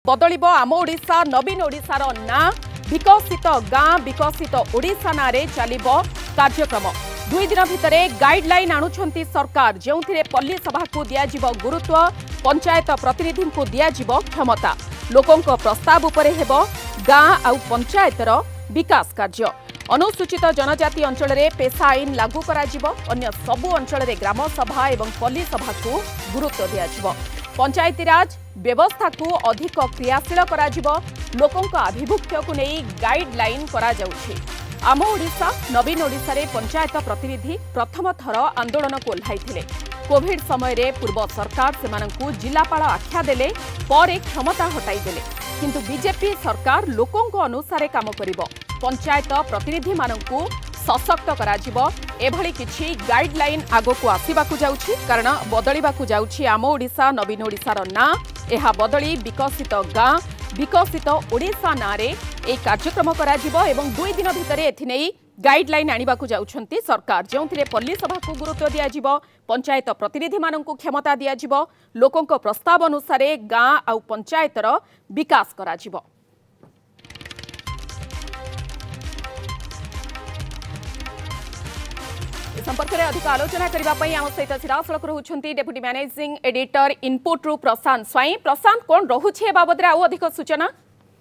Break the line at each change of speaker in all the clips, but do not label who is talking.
बदलिब आम ओडिशा नवीन ओडिशार ना विकसित गाँ विकसित ओडिशा नारे चलिब कार्यक्रम 2 दिन भितर गाइडलाइन आणुछंती सरकार जो पल्ली सभा को दियाजिब गुरुत्व पंचायत प्रतिनिधि को दियाजिब क्षमता लोकों प्रस्ताव उपरे हेब गाँ आउ पंचायतर विकास कार्य अनुसूचित जनजाति अंचल में पेशा आईन लागू कराजिब अन्य सबु अंचल में ग्राम सभा एवं पल्ली सभा को गुरुत्व दियाजिब पंचायती राज व्यवस्था को अधिक क्रियाशील कराजिब लोकों आभिमुख्य को नहीं गाइडलाइन करा जाउछि। आम ओडिशा नवीन ओडिशा रे पंचायत प्रतिनिधि प्रथम थर आंदोलन को ओह्लाइथिले कोविड समय रे पूर्व सरकार सेमानंकु जिलापाल आख्या देले परे क्षमता हटाई देले किंतु बीजेपी सरकार लोकों अनुसार काम करिबो पंचायत प्रतिनिधि मानंकु सशक्त कराजिब एभली किछि गाइडलाइन आगो को आसीबाकु जाउछि कारण बदलिबाकु जाउछि आम ओडिशा नवीन ओडिशार ना एहा बदली विकसित गाँ विकसित ओडिशा नारे ए कार्यक्रम कराजिब एवं 2 दिन भितर एथिनेई गाइडलाइन आनिबाकु जाउछंती सरकार जोंथिरे पल्ली सभा को गुरुत्व दियाजिब पंचायत प्रतिनिधि मानंकु क्षमता दियाजिब लोकों प्रस्ताव अनुसार गाँ आउ पंचायतर विकास कराजिब। संपर्क में अधिक आलोचना करने आम सहित सीधासख रोचंती डेप्यूटी मैनेजिंग एडिटर इनपुट रु प्रशांत स्वाई। प्रशांत कौन रोचे बाबद आउ अधिक सूचना?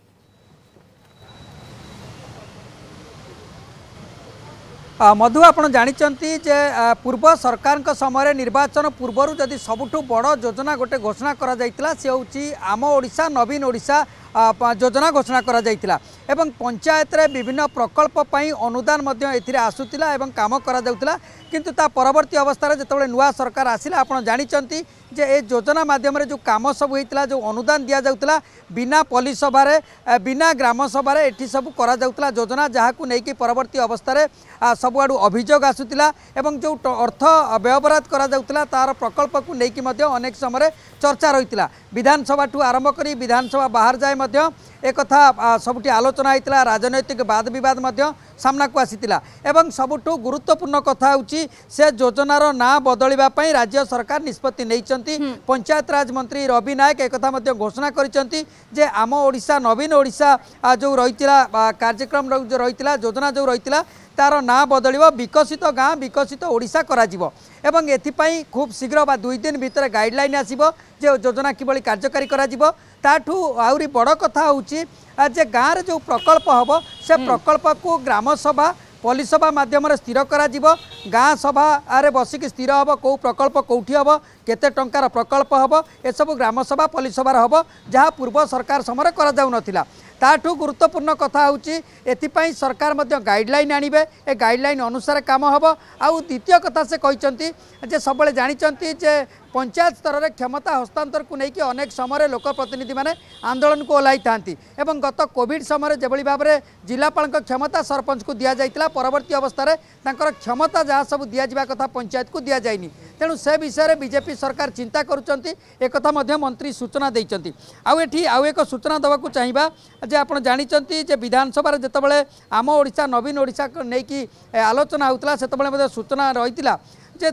मधु आप जानते जे पूर्व सरकार समय निर्वाचन पूर्व जदि सबुठु बड़ योजना गोटे घोषणा करा जायतिला से होची आम ओडिशा नवीन ओडिशा योजना घोषणा करा जायतिला एवं पंचायत रे विभिन्न प्रकल्प पई अनुदान मध्य एथिरे आसुतिला एवं काम करा जाउतिला किंतु ता परवर्ती अवस्था जेतेबेले नुआ सरकार आसिला आपण जानिचंती जे ए योजना माध्यम रे जो काम सब होइतिला जो अनुदान दिया जाउतिला बिना पल्ली सभा रे बिना ग्राम सभा रे एठी सब करा जाउतिला योजना जहाकू नेकी परवर्ती अवस्था रे सबुआडू अभियोग आसुतिला एवं जो अर्थ व्यवहार करा जाउतिला तार प्रकल्प को नेकी मध्य अनेक समय चर्चा रहितिला विधानसभा ठू आरंभ करी विधानसभा बाहर जाए मध्य एक कथा सबुठी आलोचना होता राजनैतिक वाद विवाद सामना को आसीतिला एवं सबुठु गुरुत्वपूर्ण कथा होची से योजनार ना बदलिबा पई राज्य सरकार निष्पत्ति नैचंती पंचायत राज मंत्री रवि नायक एक कथा मध्य घोषणा करिसंती जे आम ओडिशा नवीन ओडिशा जो रहितिला कार्यक्रम जो रहितिला योजना जो रहितिला तार ना बदलिबो विकसित गाँ विकसित ओडिशा कराजिबो एवं एथिपाई खूब शीघ्र बा 2 दिन भितर गाइडलाइन आसीबो जे योजना किबळी कार्यकारी कराजिबो ताठू आउरी बड़ कथा होची जे गाँव रे जो प्रकल्प हबो से प्रकल्प को ग्राम सभा पल्ली सभा माध्यम स्थिर करा गाँ सभा आरे बसिक स्थिर हम कौ प्रकल्प कौटी हम केते टंकार प्रकल्प हम ए सब ग्राम सभा पल्ली सभार हम जहाँ पूर्व सरकार समय करा जाउ नथिला ताठू गुरुत्वपूर्ण कथा होची एथिपाई सरकार मध्य गाइडलाइन आनिबे ए गाइडलाइन अनुसार काम हम आउ द्वितीय कथा से कहिसंती जे सबले जानिचंती जे पंचायत स्तर में क्षमता हस्तांतर को लेकिन अनेक समय लोक प्रतिनिधि माने आंदोलन को ओह्लाई थांती एवं गत कोविड समय जेभली भाव में जिलापाल क्षमता सरपंच को दि जाइतिला परवर्ती अवस्था तांकर क्षमता जहाँ सब दि जावा कथा पंचायत को दि जाइनी तेणु से विषय में बीजेपी सरकार चिंता करुँच एक कथा मंत्री सूचना देइचंती आउ एठी आउ एक सूचना देवाक चाहिए जे आपण जानिचंती जे विधानसभा जितेबाला आम ओडिशा नवीन ओडिशा नहीं कि आलोचना होता से सूचना रही जे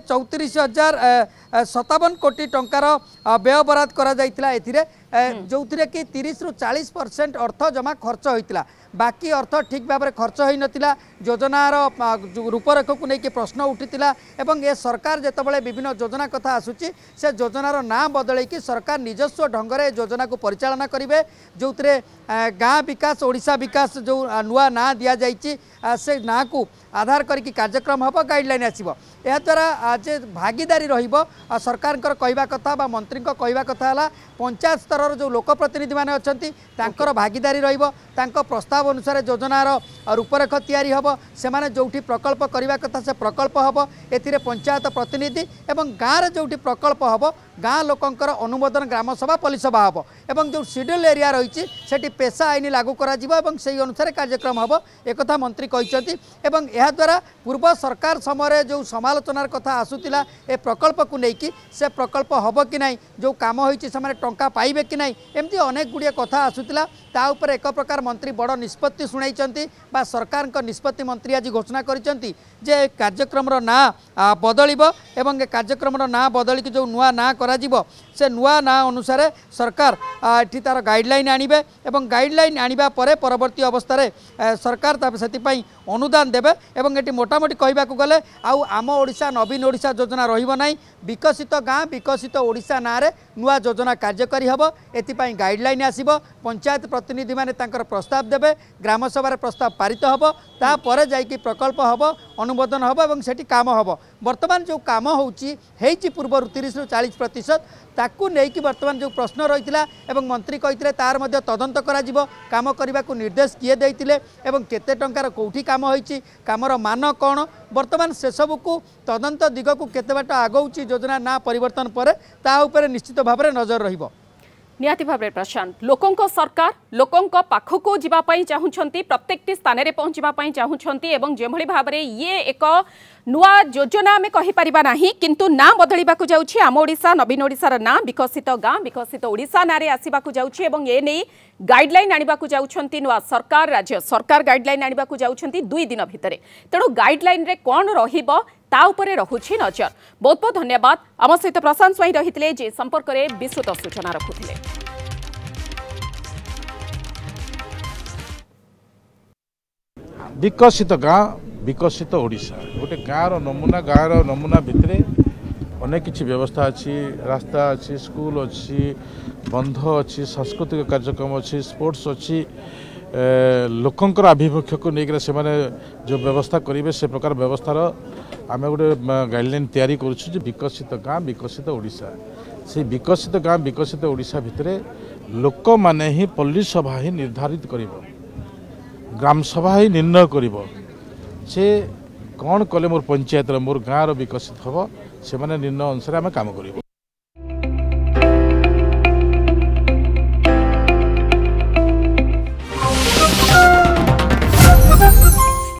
34,057 कोटी टंकार व्यय बराद करा जाइतिला एथिरे जो कि 30 रु 40% अर्थ जमा खर्च होइतिला बाकी अर्थ ठीक भाव में खर्च हो नथिला योजनार रूपरेख को लेकिन प्रश्न उठीला एवं ए सरकार जितेबाला विभिन्न योजना कथा आसूची से योजनार ना बदल सरकार निजस्व ढंग से योजना को परिचालना करेंगे जो गाँ विकास ओडिशा विकास जो नुआ ना दि जाइए से ना को आधार करके कार्यक्रम हम गाइडलाइन आसब यह द्वारा जे भागीदारी रहिबो सरकार कहवा कथा बा मंत्री कहवा कथा है पंचायत स्तर जो लोक प्रतिनिधि माने अछंती तांकर भागीदारी रहिबो तांको प्रस्ताव अनुसार योजनार रूपरेख तैयारी हबो सेमाने जोठी प्रकल्प करवा कथा से प्रकल्प हबो एथिरे पंचायत प्रतिनिधि एवं गाँव रे जोठी प्रकल्प हबो गाँ लोकंकर अनुमोदन ग्राम सभा पल्ली सभा हबो एवं जो शेड्यूल एरिया रही सेठी पेशा आईन लागू करा जिवो एवं सेही अनुसार कार्यक्रम हबो एक कथा मंत्री कहिसंती एवं एहा द्वारा पूर्व सरकार समय जो समालोचनार कथा आसुतिला ए प्रकल्प को लेकिन से प्रकल्प हबो कि नहीं जो काम होईची समय टंका पाइबे कि कि नहीं एमती अनेक गुड़िया कथा आसूला ता उपर एक प्रकार मंत्री बड़ निष्पत्ति शुणाई सरकार निष्पत्ति मंत्री आज घोषणा करिसेंती जे कार्यक्रम ना बदलिब एवं कार्यक्रम ना बदलिक जो नुआ ना करा से नुआ ना अनुसार सरकार एठी तार गाइडलाइन आनिबे एवं गाइडलाइन आनिबा परे परवर्ती अवस्था सरकार से अनुदान देबे एवं एटी मोटामोटी कहबा को गले आउ आम ओडिशा नवीन ओडिशा योजना रहिबो नाही विकसित गाँ विकसित ओडिशा नारे नुआ योजना कार्यकारी हबो एथिपाई गाइडलाइन आसीबो पंचायत प्रतिनिधि माने तांकर प्रस्ताव देबे ग्राम सभा प्रस्ताव पारित हबो तापर जाइकी प्रकल्प हबो अनुमोदन हबो एवं सेठी काम हबो वर्तमान जो काम होउची हेची पूर्व 30 रु 40% ताकू नेकी वर्तमान जो प्रश्न रही एवं मंत्री कही तार मध्य तदंत करा काम करने को निर्देश किए देते एवं केते टंकार कौटी काम होईची कामर मान कौन वर्तमान से सब को तदंत दिग को केते बाट आगौची योजना ना परिवर्तन पर ता उपरे निश्चित भाव में नजर रहिबो।
निहाती भाव प्रशांत लोकों सरकार लोकों पाखक जावाई चाहूँगी प्रत्येक स्थान में पहुँचापी चाहूँगी एवं जो भाव में ये एक नुआ योजना आम कहीपर ना किंतु ना बदलवा जाऊँगी आम ओडिशा नवीन ओडिशार ना विकसित गाँ विकसित ओडिशा नारे आसवाक जाऊँगी ए नहीं गाइडलाइन आने को जाऊँगी नुआ सरकार राज्य सरकार गाइडलाइन आने को जाऊँगी 2 दिन भितर तेणु गाइडलाइन रे कौन रहिबो ता उपरे रहुछि नजर। बहुत बहुत धन्यवाद आम सहित प्रशांत स्वाई रही जे संपर्क में विस्तृत सूचना रखुले।
विकसित गाँ विकसित ओडिशा गोटे गाँव नमूना भितर अनेक किसी व्यवस्था अच्छी रास्ता अच्छी स्कूल अच्छी बंध अच्छी सांस्कृतिक कार्यक्रम अच्छी स्पोर्ट्स अच्छी लोकंकर आभिमुख्य को लेकर से जो व्यवस्था करेंगे से प्रकार व्यवस्थार आम गोटे गाइडलाइन तैयारी करुँ विकसित गाँ विकसित ओडिशा से विकसित गाँ विकसित ओडिशा भितर लोक माने ही पल्ली सभा ही निर्धारित कर ग्राम सभा ही निर्णय कर कौन कले मोर पंचायत मोर गाँव विकसित हम से निर्णय अनुसार आम काम करूँ।